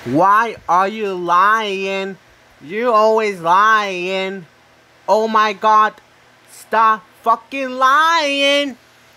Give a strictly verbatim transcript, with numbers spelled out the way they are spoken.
Why are you lying? You always lying. Oh my god. Stop fucking lying.